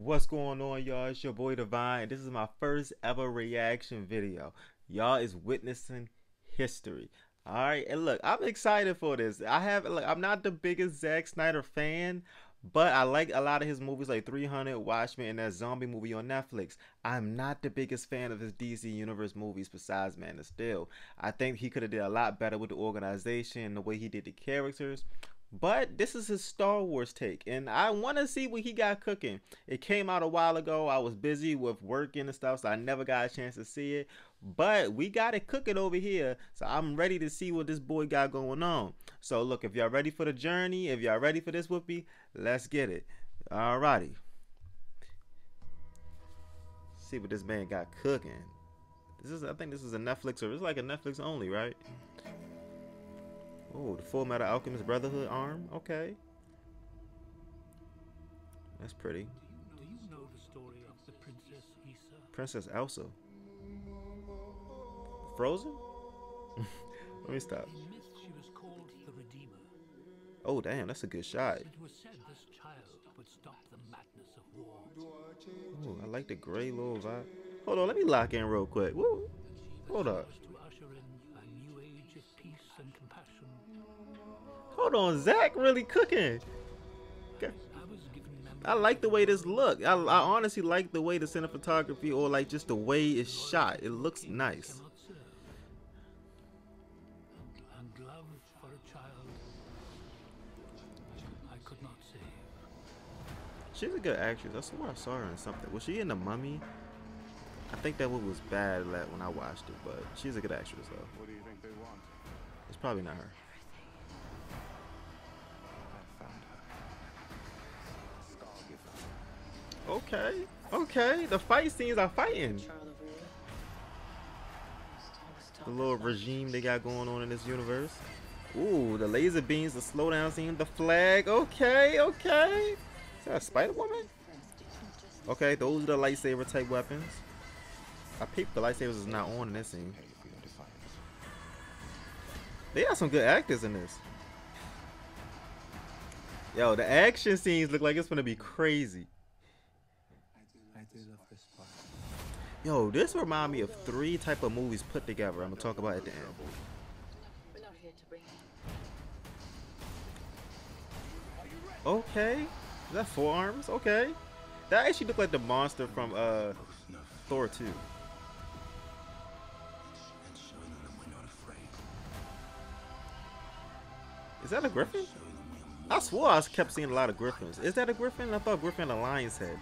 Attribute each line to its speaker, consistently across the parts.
Speaker 1: What's going on, y'all? It's your boy Divine. This is my first ever reaction video. Y'all is witnessing history. All right, and look, I'm excited for this. I'm not the biggest Zack Snyder fan, but I like a lot of his movies like 300, Watchmen, and that zombie movie on Netflix. I'm not the biggest fan of his DC Universe movies besides Man of Steel. I think he could have did a lot better with the organization and the way he did the characters. But this is his Star Wars take, and I want to see what he got cooking. It came out a while ago. I was busy with working and stuff, so I never got a chance to see it. But we got it cooking over here, so I'm ready to see what this boy got going on. So look, if y'all ready for the journey, if y'all ready for this with me, let's get it. Alrighty. See what this man got cooking. I think this is a Netflix, or it's like a Netflix only, right? Oh, the Full Metal Alchemist Brotherhood arm. Okay. That's pretty.
Speaker 2: Do you know the story of the Princess Issa?
Speaker 1: Princess Elsa. Frozen? Let me stop.
Speaker 2: In myth, she was called the Redeemer.
Speaker 1: Oh, damn, that's a good shot.
Speaker 2: It was said this child would stop the madness of war.
Speaker 1: Ooh, I like the gray little vibe. Hold on, let me lock in real quick. Woo. Hold up.
Speaker 2: To usher in a new age of peace and compassion.
Speaker 1: Hold on, Zach really cooking. Okay. I like the way this look. I honestly like the way the cinematography, or like just the way it's shot. It looks nice.
Speaker 2: And love for a child I could not save.
Speaker 1: She's a good actress. I swear I saw her in something. Was she in The Mummy? I think that one was bad when I watched it, but she's a good actress though.
Speaker 3: What do you think they want?
Speaker 1: It's probably not her.
Speaker 3: I found her.
Speaker 1: Okay, okay. The fight scenes are fighting. The little regime they got going on in this universe. Ooh, the laser beams, the slowdown scene, the flag. Okay, okay. Is that a Spider-Woman? Okay, those are the lightsaber type weapons. I peeped the lightsabers is not on in this scene. They got some good actors in this. Yo, the action scenes look like it's gonna be crazy.
Speaker 3: I do love this part.
Speaker 1: Yo, this remind me of 3 type of movies put together. I'm gonna talk about at the end.
Speaker 4: We're not here to bring
Speaker 1: Okay, is that 4 arms? Okay, that actually looked like the monster from Thor 2. Is that a griffin? I swore I kept seeing a lot of griffins. Is that a griffin? I thought griffin had a lion's head.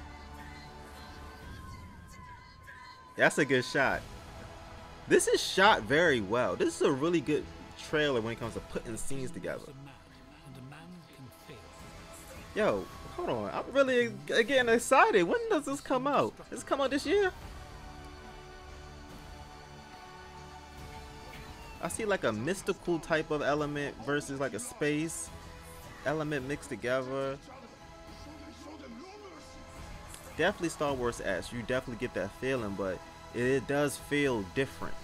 Speaker 1: That's a good shot. This is shot very well. This is a really good trailer when it comes to putting scenes together. Yo, hold on. I'm really getting excited. When does this come out? Does it come out this year? I see like a mystical type of element versus like a space element mixed together. Definitely Star Wars-esque. You definitely get that feeling, but it does feel different.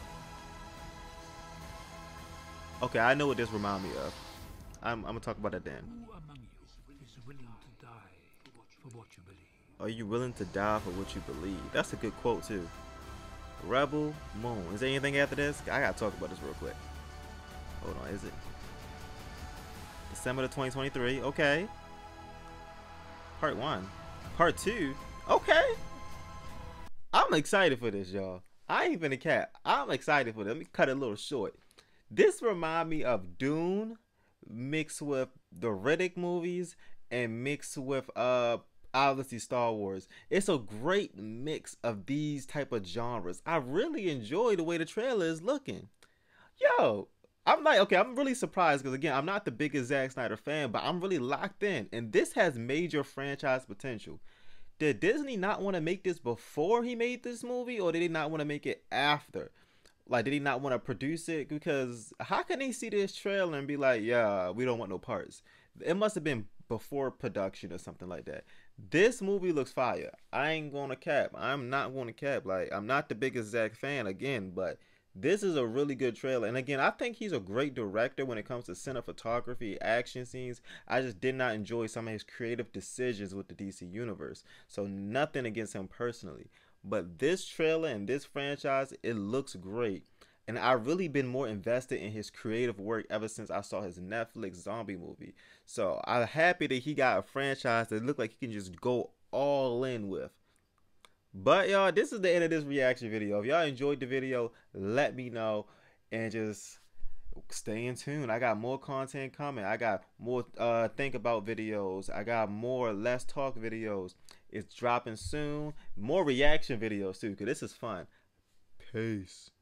Speaker 1: Okay, I know what this reminds me of. I'm gonna talk about that then.
Speaker 2: Who among you is willing to die for what you believe?
Speaker 1: Are you willing to die for what you believe? That's a good quote too. Rebel Moon. Is there anything after this? I gotta talk about this real quick. Hold on, is it December of 2023? Okay. Part 1. Part 2. Okay. I'm excited for this, y'all. I ain't finna cap. I'm excited for this. Let me cut it a little short. This remind me of Dune mixed with the Riddick movies and mixed with obviously Star Wars. It's a great mix of these type of genres. I really enjoy the way the trailer is looking. Yo, I'm like, okay, I'm really surprised because again, I'm not the biggest Zack Snyder fan, but I'm really locked in, and this has major franchise potential. Did Disney not want to make this before he made this movie, or did he not want to make it after? Like, did he not want to produce it? Because how can they see this trailer and be like, yeah, we don't want no parts? It must have been before production or something like that. This movie looks fire. I ain't gonna cap. I'm not gonna cap. Like, I'm not the biggest Zack fan again, but This is a really good trailer. And again, I think he's a great director when it comes to cinematography, action scenes. I just did not enjoy some of his creative decisions with the DC universe. So nothing against him personally. But this trailer and this franchise, it looks great. And I've really been more invested in his creative work ever since I saw his Netflix zombie movie. So I'm happy that he got a franchise that looked like he can just go all in with. But y'all, this is the end of this reaction video. If y'all enjoyed the video, let me know. And just stay in tune. I got more content coming. I got more think about videos. I got more let's talk videos. It's dropping soon. More reaction videos too, because this is fun. Peace.